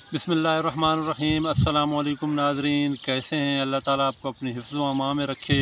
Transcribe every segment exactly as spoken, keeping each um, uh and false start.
बिस्मिल्लाहिर्रहमानिर्रहीम। अस्सलाम वालेकुम नाज़रीन, कैसे हैं? अल्लाह ताला आपको अपनी हिफ्ज़ व अमान में रखे।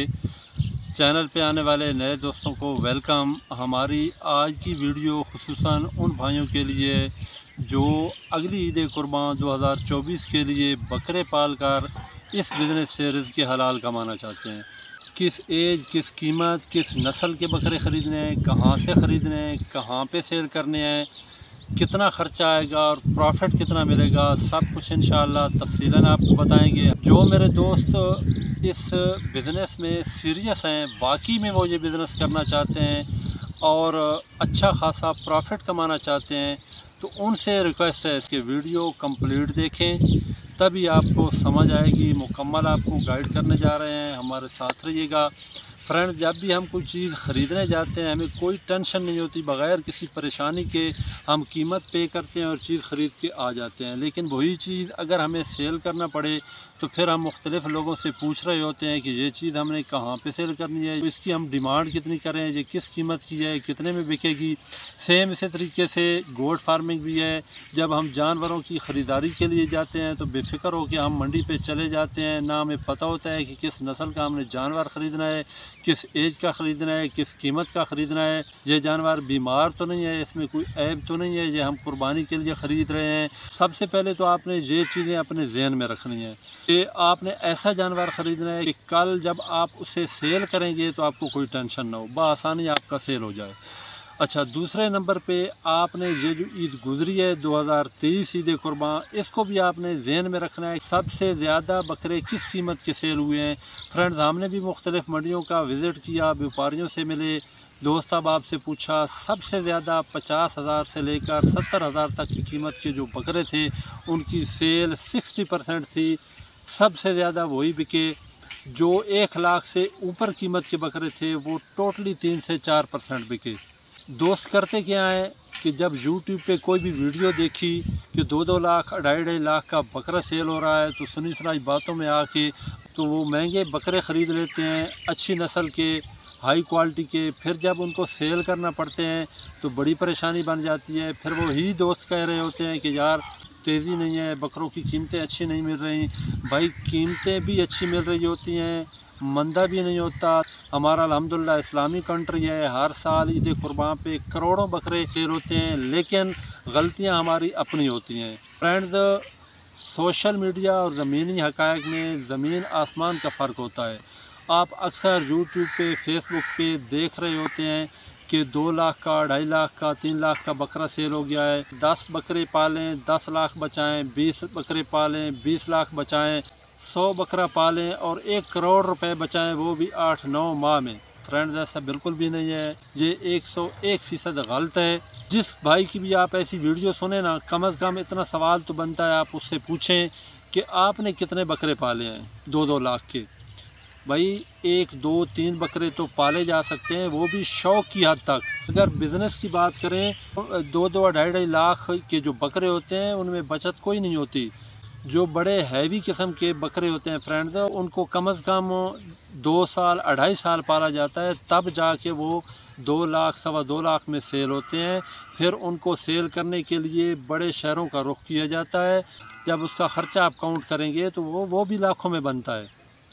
चैनल पे आने वाले नए दोस्तों को वेलकम। हमारी आज की वीडियो खुसूसन उन भाइयों के लिए जो अगली ईद कुर्बान दो हज़ार चौबीस के लिए बकरे पाल कर इस बिज़नेस से रिज़्क़ हलाल कमाना चाहते हैं। किस एज, किस कीमत, किस नस्ल के बकरे ख़रीदने हैं, कहाँ से ख़रीदने हैं, कहाँ पे सेल करने हैं, कितना ख़र्चा आएगा और प्रॉफिट कितना मिलेगा, सब कुछ इंशाअल्लाह तफसीलन आपको बताएंगे। जो मेरे दोस्त इस बिज़नेस में सीरियस हैं, वाकई में वो ये बिज़नेस करना चाहते हैं और अच्छा खासा प्रॉफिट कमाना चाहते हैं, तो उनसे रिक्वेस्ट है इसके वीडियो कंप्लीट देखें, तभी आपको समझ आएगी। मुकम्मल आपको गाइड करने जा रहे हैं, हमारे साथ रहिएगा। फ्रेंड्स, जब भी हम कोई चीज़ ख़रीदने जाते हैं हमें कोई टेंशन नहीं होती, बग़ैर किसी परेशानी के हम कीमत पे करते हैं और चीज़ ख़रीद के आ जाते हैं। लेकिन वही चीज़ अगर हमें सेल करना पड़े तो फिर हम मुख्तलिफ़ लोगों से पूछ रहे होते हैं कि ये चीज़ हमने कहाँ पे सेल करनी है, इसकी हम डिमांड कितनी करें, ये किस कीमत की है, कितने में बिकेगी। सेम इसी तरीके से गोट फार्मिंग भी है। जब हम जानवरों की ख़रीदारी के लिए जाते हैं तो बेफिक्र हो के हम मंडी पे चले जाते हैं, ना हमें पता होता है कि किस नस्ल का हमने जानवर ख़रीदना है, किस एज का ख़रीदना है, किस कीमत का ख़रीदना है। ये जानवर बीमार तो नहीं है, इसमें कोई ऐब तो नहीं है, ये हम कुर्बानी के लिए ख़रीद रहे हैं। सबसे पहले तो आपने ये चीज़ें अपने जहन में रखनी है कि आपने ऐसा जानवर ख़रीदना है कि कल जब आप उसे सेल करेंगे तो आपको कोई टेंशन ना हो, बआसानी आपका सेल हो जाए। अच्छा, दूसरे नंबर पे आपने ये जो ईद गुजरी है दो हज़ार तेईस ईद कुर्बान, इसको भी आपने जहन में रखना है। सबसे ज़्यादा बकरे किस कीमत के सेल हुए हैं। फ्रेंड्स, हमने भी मुख्तलिफ़ मंडियों का विज़िट किया, व्यापारियों से मिले, दोस्त अहबाब से पूछा। सबसे ज़्यादा पचास हज़ार से लेकर सत्तर हज़ार तक की कीमत के जो बकरे थे उनकी सेल साठ परसेंट थी। सबसे ज़्यादा वही बिके। जो एक लाख से ऊपर कीमत के बकरे थे वो टोटली तीन से चार परसेंट बिके। दोस्त करते क्या है कि जब यूट्यूब पे कोई भी वीडियो देखी कि दो दो लाख ढाई ढाई लाख का बकरा सेल हो रहा है तो सुनी सुनाई बातों में आके तो वो महंगे बकरे ख़रीद लेते हैं, अच्छी नस्ल के, हाई क्वालिटी के। फिर जब उनको सेल करना पड़ते हैं तो बड़ी परेशानी बन जाती है। फिर वो ही दोस्त कह रहे होते हैं कि यार तेज़ी नहीं है, बकरों की कीमतें अच्छी नहीं मिल रही। भाई, कीमतें भी अच्छी मिल रही होती हैं, मंदा भी नहीं होता। हमारा अल्हम्दुलिल्लाह इस्लामी कंट्री है, हर साल ईद कुर्बान पे करोड़ों बकरे सेल होते हैं, लेकिन गलतियां हमारी अपनी होती हैं। फ्रेंड्स, सोशल मीडिया और ज़मीनी हक़ाइक़ में ज़मीन आसमान का फ़र्क होता है। आप अक्सर यूट्यूब पे, फेसबुक पे देख रहे होते हैं कि दो लाख का, ढाई लाख का, तीन लाख का बकरा सेल हो गया है। दस बकरे पालें, दस लाख बचाएं, बीस बकरे पालें, बीस लाख बचाएं, सौ बकरा पालें और एक करोड़ रुपए बचाएं, वो भी आठ नौ माह में। फ्रेंड्स, ऐसा बिल्कुल भी नहीं है। ये एक सौ एक फ़ीसद गलत है। जिस भाई की भी आप ऐसी वीडियो सुने ना, कम अज़ कम इतना सवाल तो बनता है, आप उससे पूछें कि आपने कितने बकरे पाले हैं दो दो लाख के। भाई, एक दो तीन बकरे तो पाले जा सकते हैं, वो भी शौक़ की हद तक। अगर बिज़नेस की बात करें, दो दो ढाई ढाई लाख के जो बकरे होते हैं उनमें बचत कोई नहीं होती। जो बड़े हैवी किस्म के बकरे होते हैं फ्रेंड्स, उनको कम अज़ कम दो साल अढ़ाई साल पाला जाता है, तब जाके वो दो लाख सवा दो लाख में सेल होते हैं। फिर उनको सेल करने के लिए बड़े शहरों का रुख किया जाता है। जब उसका ख़र्चा आप काउंट करेंगे तो वो वो भी लाखों में बनता है।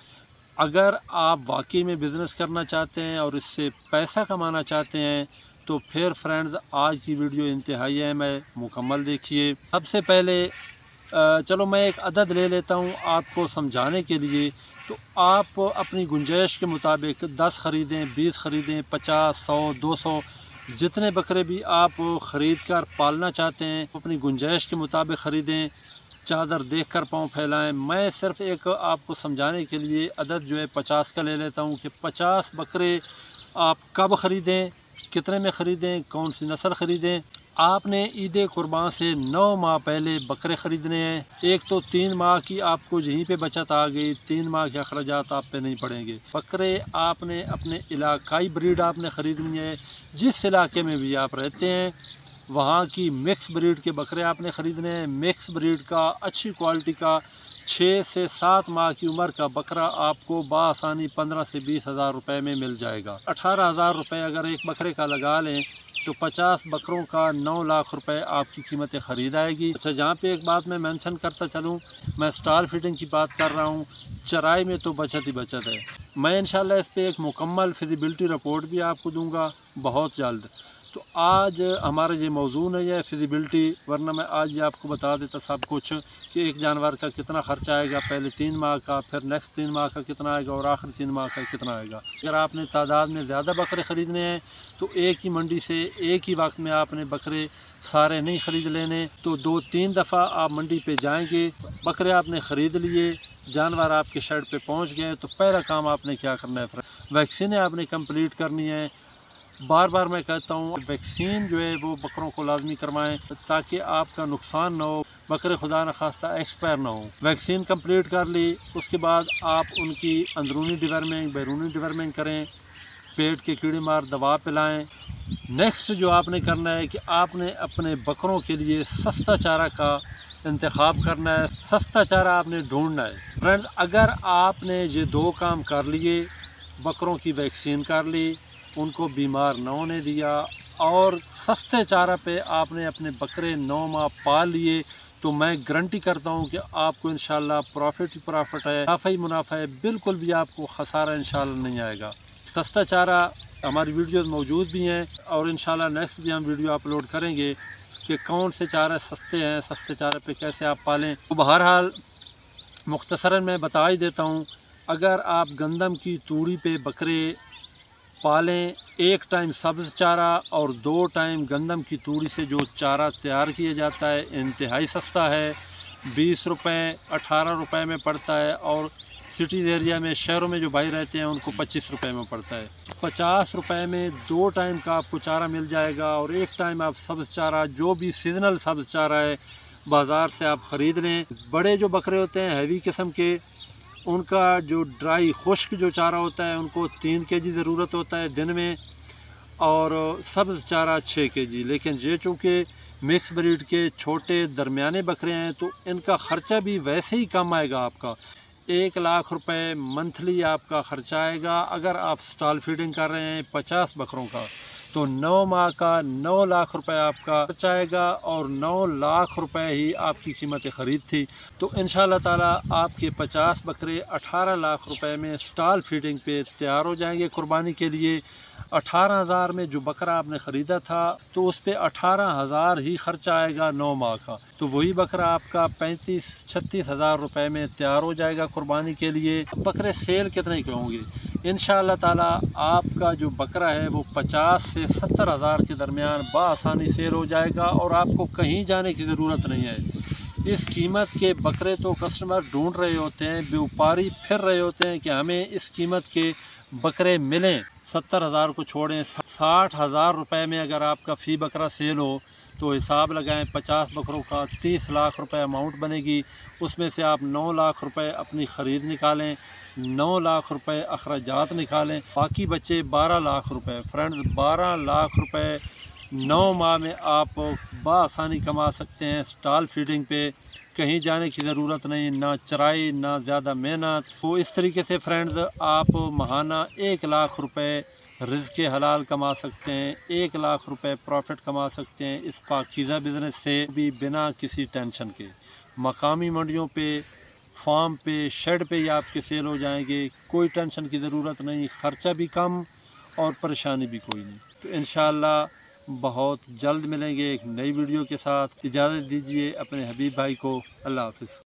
अगर आप वाकई में बिज़नेस करना चाहते हैं और इससे पैसा कमाना चाहते हैं तो फिर फ्रेंड्स, आज की वीडियो इंतहाई अहम है, मुकम्मल देखिए। सबसे पहले चलो मैं एक अदद ले लेता हूँ आपको समझाने के लिए। तो आप अपनी गुंजाइश के मुताबिक दस ख़रीदें, बीस ख़रीदें, पचास, सौ, दो सौ, जितने बकरे भी आप ख़रीद कर पालना चाहते हैं अपनी गुंजाइश के मुताबिक ख़रीदें। चादर देख कर पाँव फैलाएं। मैं सिर्फ एक आपको समझाने के लिए अदद जो है पचास का ले लेता हूँ कि पचास बकरे आप कब ख़रीदें, कितने में ख़रीदें, कौन सी नस्ल ख़रीदें। आपने ईद कुर्बान से नौ माह पहले बकरे ख़रीदने हैं। एक तो तीन माह की आपको यहीं पे बचत आ गई, तीन माह के अखराजात आप पे नहीं पड़ेंगे। बकरे आपने अपने इलाकाई ब्रीड आपने ख़रीदनी है। जिस इलाके में भी आप रहते हैं वहाँ की मिक्स ब्रीड के बकरे आपने ख़रीदने हैं। मिक्स ब्रीड का, अच्छी क्वालिटी का, छः से सात माह की उम्र का बकरा आपको बआसानी पंद्रह से बीस हज़ार रुपये में मिल जाएगा। अठारह हज़ार रुपये अगर एक बकरे का लगा लें तो पचास बकरों का नौ लाख रुपए आपकी कीमत ख़रीद आएगी। अच्छा, जहाँ पे एक बात मैं मेंशन करता चलूँ, मैं स्टॉल फीडिंग की बात कर रहा हूँ, चराई में तो बचत ही बचत है। मैं इंशाल्लाह इस पे एक मुकम्मल फिजिबिलिटी रिपोर्ट भी आपको दूंगा बहुत जल्द। तो आज हमारा ये मौजू नहीं है फिजिबिलिटी, वरना मैं आज ये आपको बता देता सब कुछ कि एक जानवर का कितना खर्चा आएगा, पहले तीन माह का, फिर नेक्स्ट तीन माह का कितना आएगा और आखिर तीन माह का कितना आएगा। अगर आपने तादाद में ज़्यादा बकरे ख़रीदने हैं तो एक ही मंडी से एक ही वक्त में आपने बकरे सारे नहीं ख़रीद लेने, तो दो तीन दफ़ा आप मंडी पे जाएंगे, बकरे आपने ख़रीद लिए, जानवर आपके शेड पे पहुंच गए, तो पहला काम आपने क्या करना है, वैक्सीनें आपने कंप्लीट करनी है। बार बार मैं कहता हूँ वैक्सीन जो है वो बकरों को लाजमी करवाएं ताकि आपका नुकसान ना हो, बकरे खुदा न खास्ता एक्सपायर ना हो। वैक्सीन कंप्लीट कर ली, उसके बाद आप उनकी अंदरूनी डिवर्मिंग बैरूनी डिवर्मिंग करें, पेट के कीड़े मार दवा पिलाएं। नेक्स्ट जो आपने करना है कि आपने अपने बकरों के लिए सस्ता चारा का इंतखाब करना है, सस्ता चारा आपने ढूंढना है। फ्रेंड, अगर आपने ये दो काम कर लिए, बकरों की वैक्सीन कर ली, उनको बीमार न होने दिया और सस्ते चारा पे आपने अपने बकरे नौ माह पाल लिए, तो मैं गारंटी करता हूँ कि आपको इंशाल्लाह प्रॉफिट ही प्रॉफिट है, मुनाफा ही मुनाफा है, बिल्कुल भी आपको खसारा इंशाल्लाह नहीं आएगा। सस्ता चारा हमारी वीडियो मौजूद भी हैं और इंशाल्लाह नेक्स्ट भी हम वीडियो अपलोड करेंगे कि कौन से चारे सस्ते हैं, सस्ते चारे पे कैसे आप पालें। तो बहरहाल मुख्तसरन मैं बता ही देता हूँ, अगर आप गंदम की तूड़ी पे बकरे पालें, एक टाइम सब्ज़ चारा और दो टाइम गंदम की तूड़ी से जो चारा तैयार किया जाता है इंतहाई सस्ता है, बीस रुपये अठारह रुपये में पड़ता है, और सिटीज़ एरिया में शहरों में जो भाई रहते हैं उनको पच्चीस रुपये में पड़ता है। पचास रुपये में दो टाइम का आपको चारा मिल जाएगा और एक टाइम आप सब्ज़ चारा, जो भी सीजनल सब्ज़ चारा है, बाज़ार से आप ख़रीद लें। बड़े जो बकरे होते हैं हैवी किस्म के, उनका जो ड्राई खुश्क जो चारा होता है उनको तीन के जी ज़रूरत होता है दिन में, और सब्ज़ चारा छः के जी। लेकिन ये चूँकि मिक्स ब्रीड के छोटे दरमियाने बकरे हैं तो इनका ख़र्चा भी वैसे ही कम आएगा। आपका एक लाख रुपए मंथली आपका ख़र्चा आएगा। अगर आप स्टॉल फीडिंग कर रहे हैं पचास बकरों का, तो नौ माह का नौ लाख रुपए आपका खर्च आएगा और नौ लाख रुपए ही आपकी कीमत ख़रीद थी। तो इंशाल्लाह ताला आपके पचास बकरे अठारह लाख रुपए में स्टॉल फीडिंग पे तैयार हो जाएंगे कुर्बानी के लिए। अठारह हज़ार में जो बकरा आपने ख़रीदा था तो उस पर अठारह हज़ार ही खर्चा आएगा नौ माह का, तो वही बकरा आपका पैंतीस छत्तीस हज़ार रुपये में तैयार हो जाएगा कुर्बानी के लिए। बकरे सेल कितने के होंगे? इंशाअल्लाह ताला आपका जो बकरा है वो पचास से सत्तर हज़ार के दरमियान बआसानी सेल हो जाएगा और आपको कहीं जाने की ज़रूरत नहीं है। इस कीमत के बकरे तो कस्टमर ढूंढ रहे होते हैं, व्यापारी फिर रहे होते हैं कि हमें इस कीमत के बकरे मिलें। सत्तर हज़ार को छोड़ें, साठ हज़ार रुपये में अगर आपका फ़ी बकरा सेल हो तो हिसाब लगाएं, पचास बकरों का तीस लाख रुपए अमाउंट बनेगी। उसमें से आप नौ लाख रुपए अपनी ख़रीद निकालें, नौ लाख रुपए अखराजात निकालें, बाकी बचे बारह लाख रुपए। फ्रेंड्स, बारह लाख रुपए नौ माह में आप बआसानी कमा सकते हैं स्टॉल फीडिंग पे। कहीं जाने की ज़रूरत नहीं, ना चराई ना ज़्यादा मेहनत। तो इस तरीके से फ्रेंड्स आप महाना एक लाख रुपए रिज़्क़ हलाल कमा सकते हैं, एक लाख रुपए प्रॉफिट कमा सकते हैं इस पाकीज़ा बिज़नेस से भी, बिना किसी टेंशन के। मकामी मंडियों पे, फार्म पे, शेड पे ही आपके सेल हो जाएंगे, कोई टेंशन की ज़रूरत नहीं, ख़र्चा भी कम और परेशानी भी कोई नहीं। तो इंशाअल्लाह बहुत जल्द मिलेंगे एक नई वीडियो के साथ। इजाज़त दीजिए अपने हबीब भाई को। अल्लाह हाफ़िज़।